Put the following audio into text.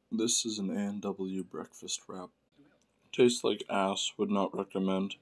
This is an A&W Breakfast Wrap. Tastes like ass, would not recommend.